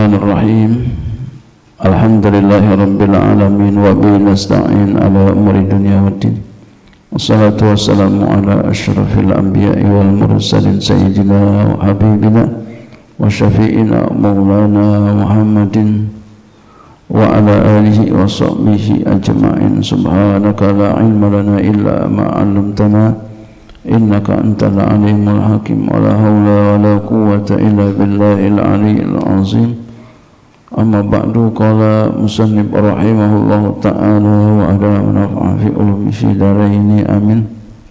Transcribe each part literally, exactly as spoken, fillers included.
Bismillahirrahmanirrahim. Alhamdulillahirabbil alamin wa bihi nasta'in ala umuri dunya waddin. Wassalatu wassalamu ala asyrafil anbiya'i wal mursalin sayyidina wa habibina wa syafi'ina maulana Muhammadin wa ala alihi wa sahbihi ajma'in. Subhanaka la ilma lana illa ma 'allamtana innaka antal alimul hakim. Wa la hawla wa la quwwata illa billahil aliyyil azim. Amma ba'du, qala musannif rahimahullahu ta'ala wa ala nafa'a fi ulumi fi daraini amin.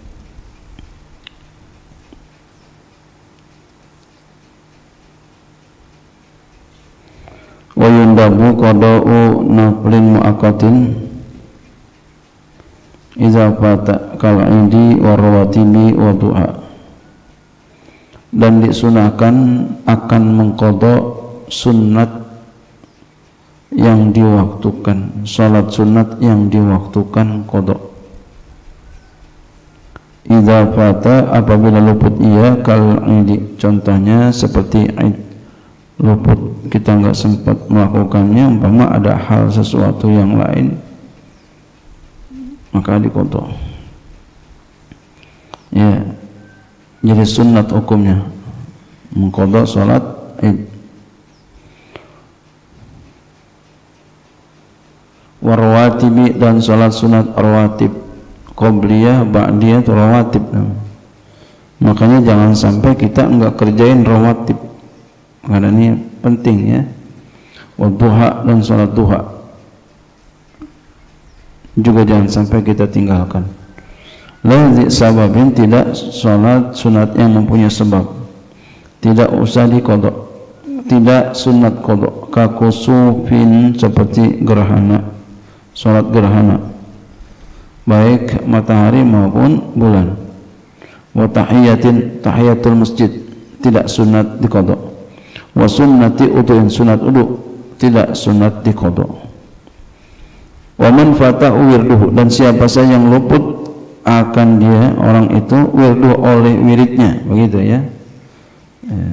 Wa yundabu qada'u naflin mu'akatin idza fata kal indi wa rawatibi wa duha. Dan disunahkan akan mengqadha sunnat yang diwaktukan, salat sunat yang diwaktukan qadha. Idza fata, apabila luput ia, kal indi, contohnya seperti id, luput kita enggak sempat melakukannya, umpama ada hal sesuatu yang lain, maka diqadha. Ya, jadi sunat hukumnya mengqadha salat id. Warwatibi, dan salat sunat rawatib, qobliyah, ba'diyah, rawatib. Makanya jangan sampai kita enggak kerjain rawatib, karena ini penting ya. Wadduha, dan salat duha juga jangan sampai kita tinggalkan. Lazi sababin, tidak salat sunat yang mempunyai sebab, tidak usah diqadha, tidak sunat qadha. Kakusufin, seperti gerhana, salat gerhana, baik matahari maupun bulan. Wa tahiyatin, tahiyatul masjid, tidak sunat diqadha. Wa sunnati udu'in, sunat udu', tidak sunat diqadha. Wa man fatahu wirduhu, dan siapa saja yang luput akan dia, orang itu, wirduh, oleh wiridnya, begitu ya. Ya.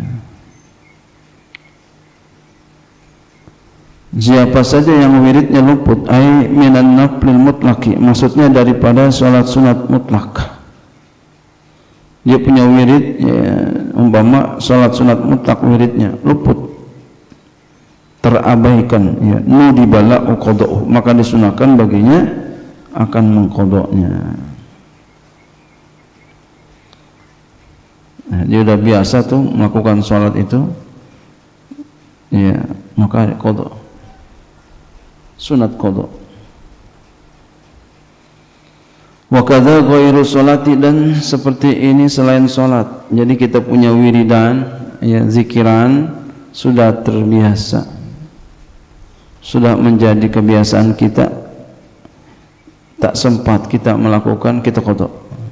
Siapa saja yang wiridnya luput, ai minan naflil mutlaqi, maksudnya daripada salat sunat mutlak. Dia punya wirid ya, umpama salat sunat mutlak, wiridnya luput, terabaikan ya, nudibala qada'u, maka disunahkan baginya akan mengqada'nya. Nah, dia sudah biasa tuh melakukan salat itu, ya, maka qada', sunat qada'. Wa kadza ghairu sholati, dan seperti ini selain salat. Jadi kita punya wiridan ya, zikiran, sudah terbiasa, sudah menjadi kebiasaan kita, tak sempat kita melakukan, kita qada'.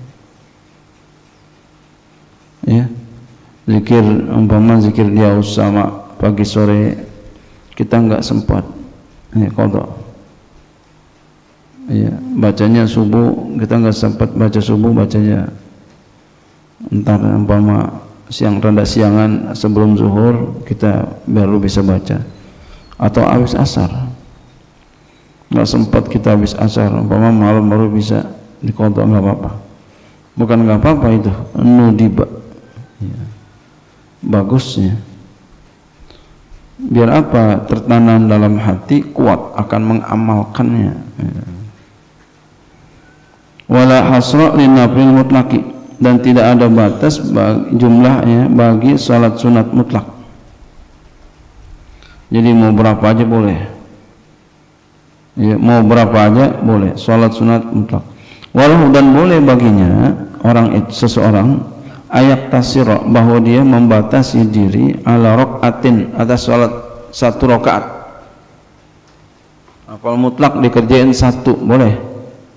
Ya, zikir umpama zikir dia sama pagi sore kita enggak sempat, ya qadha. Ya, bacanya subuh kita enggak sempat baca subuh, bacanya entar umpama siang, rada siangan sebelum zuhur kita baru bisa baca, atau habis asar enggak sempat kita habis asar, umpama malam baru bisa diqadha, enggak apa-apa. Bukan enggak apa-apa, itu nudiba ya, bagusnya. Biar apa? Tertanam dalam hati, kuat akan mengamalkannya ya. Wala hasra linafil mutlaqi, dan tidak ada batas bagi, jumlahnya bagi salat sunat mutlak. Jadi mau berapa aja boleh ya, mau berapa aja boleh salat sunat mutlak. Walau, dan boleh baginya orang itu, seseorang, ayak tasiro, bahwa dia membatasi diri, ala rokaatin, atas salat satu rokaat. Kalau mutlak dikerjain satu boleh.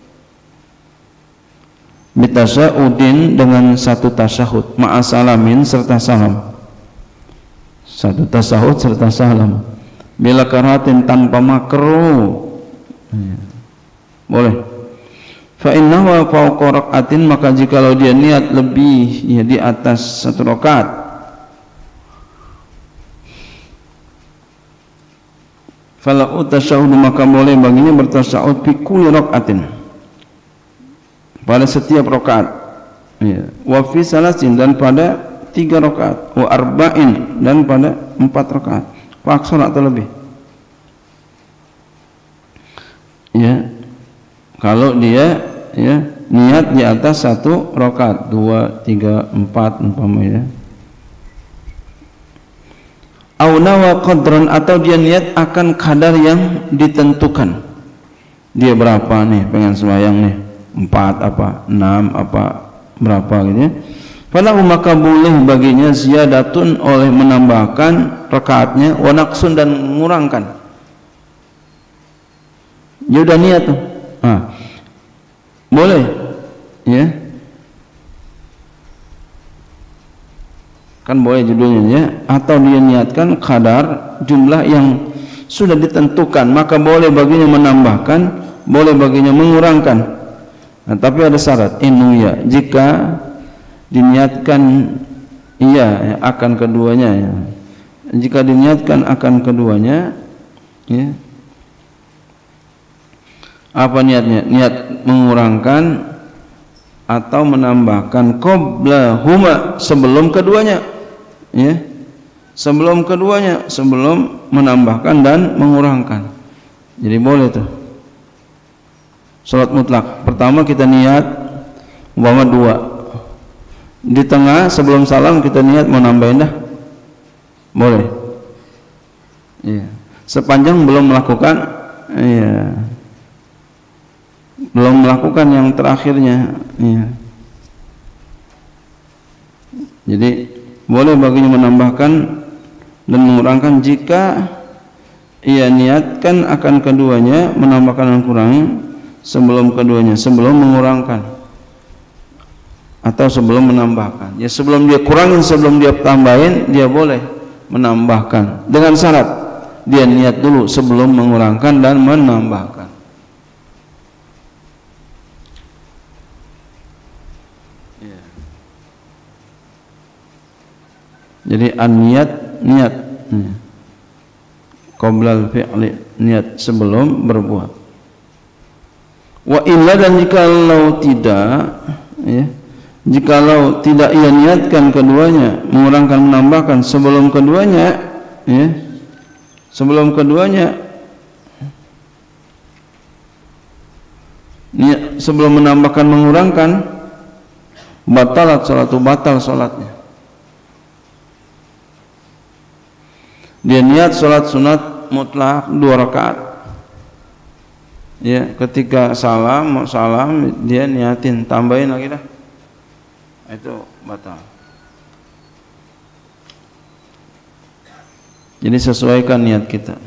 Bitasyahudin, dengan satu tasyahud, ma'asalamin, serta salam. Satu tasyahud serta salam. Bila karatin, tanpa makruh ya, boleh. Fa innahu fawqa rak'atin, maka jikalau dia niat lebih ya, di atas satu rakaat, Falau tasyahud maka boleh baginya bertasyahud fi kulli rakaatin pada setiap rakaat. Ya. Wa fi salasin dan pada tiga rakaat. Wa arba'in dan pada empat rakaat. Fa aksar atau lebih. Ya. Kalau dia ya niat di atas satu rakaat, dua, tiga, empat umpamanya. Au nawa qadran atau dia niat akan kadar yang ditentukan. Dia berapa nih pengen sembahyang nih? Empat apa? Enam apa? Berapa gitu ya? Falahu maka boleh baginya ziyadatun oleh menambahkan rakaatnya wa naqsun dan mengurangkan. Dia udah niat tuh. Ah. Boleh ya. Kan boleh judulnya ya, atau dia niatkan kadar jumlah yang sudah ditentukan, maka boleh baginya menambahkan, boleh baginya mengurangkan. Nah, tapi ada syarat, inuya, jika diniatkan iya ya, akan keduanya ya. Jika diniatkan akan keduanya ya. Apa niatnya? Niat mengurangkan atau menambahkan qabla huma sebelum keduanya. Ya. Sebelum keduanya, sebelum menambahkan dan mengurangkan. Jadi boleh tuh. Salat mutlak. Pertama kita niat umpama dua. Di tengah sebelum salam kita niat mau nambahin dah. Boleh. Iya. Sepanjang belum melakukan iya. Belum melakukan yang terakhirnya iya. Jadi boleh baginya menambahkan dan mengurangkan jika ia niatkan akan keduanya, menambahkan dan kurangi sebelum keduanya, sebelum mengurangkan atau sebelum menambahkan. Ya sebelum dia kurangin, sebelum dia tambahin, dia boleh menambahkan dengan syarat dia niat dulu sebelum mengurangkan dan menambahkan. Jadi an-niat niat hmm. qabla al-fi'li niat sebelum berbuat. Wa illa dan jikalau tidak ya, jikalau tidak ia niatkan keduanya, mengurangkan menambahkan sebelum keduanya ya, sebelum keduanya niat sebelum menambahkan mengurangkan batalat salatu batal salatnya. Dia niat salat sunat mutlak dua rakaat. Ya, ketika salam mau salam dia niatin tambahin lagi dah. Itu batal. Jadi sesuaikan niat kita.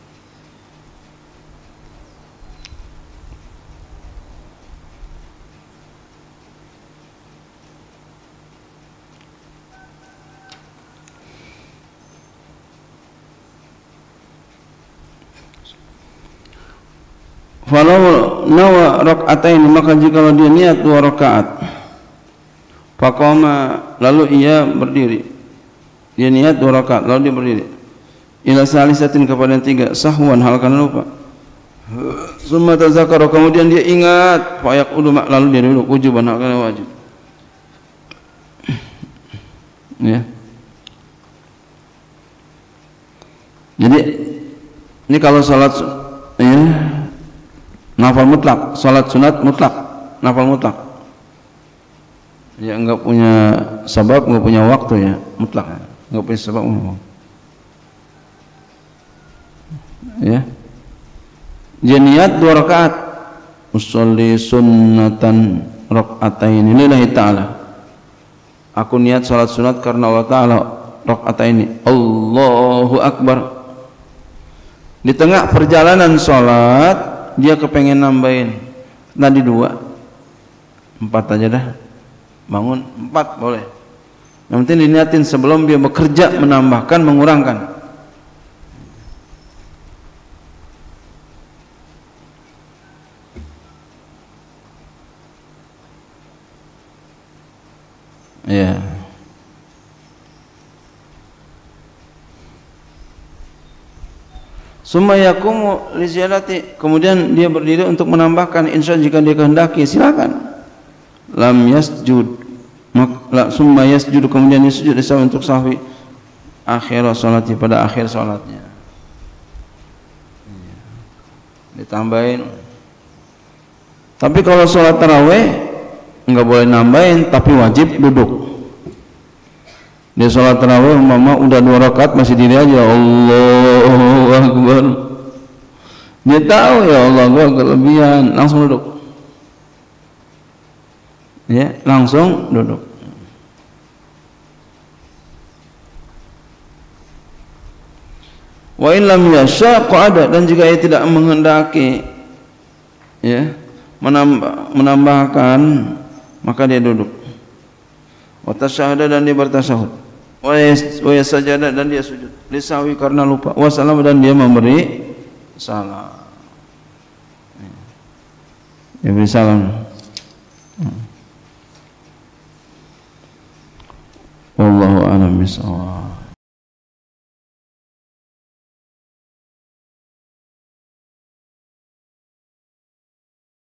Falau nawa rak'atain maka jika dia niat dua rakaat faqama lalu ia berdiri, dia niat dua rakaat lalu dia berdiri ila salisatin kepada yang tiga sahwan hal karena lupa, summa tazakara kemudian dia ingat fayaqudu lalu dia duduk wujuban hal karena wajib ya. Jadi ini kalau salat ya nafal mutlak, salat sunat mutlak, nafal mutlak. Ya enggak punya sebab, enggak punya waktu ya, mutlak. Enggak punya sebab. Ya. Dia niat dua rakaat. Usolli sunnatan rakaatain lillahi ta'ala. Aku niat salat sunat karena Allah Ta'ala rakaatain. Allahu Akbar. Di tengah perjalanan salat dia kepengen nambahin tadi dua empat aja dah, bangun empat boleh, yang penting diniatin sebelum dia bekerja menambahkan mengurangkan. Ya Summa yaqumu li ziyadati, kemudian dia berdiri untuk menambahkan insya jika dia kehendaki, silakan. Lam yasjud, mak summa yasjud, kemudian dia sujud sahwi untuk sahwi akhir salati, pada akhir salatnya. Ditambahin. Tapi kalau salat tarawih enggak boleh nambahin, tapi wajib duduk. Dia sholat tarawih umpama udah dua rakaat masih diri aja, Allahu Akbar. Dia tahu ya Allah gua kelebihan, langsung duduk. Ya, langsung duduk. Wa in lam yasha qa'ada, dan jika ia tidak menghendaki ya menambah, menambahkan, maka dia duduk. Wa tasyahada, dan dia bertasyahud. Wa yasajada, dan dia sujud lisahwi karena lupa. Wa salam, dan dia memberi salam. Dia beri salam. Wallahu a'lam bishawab.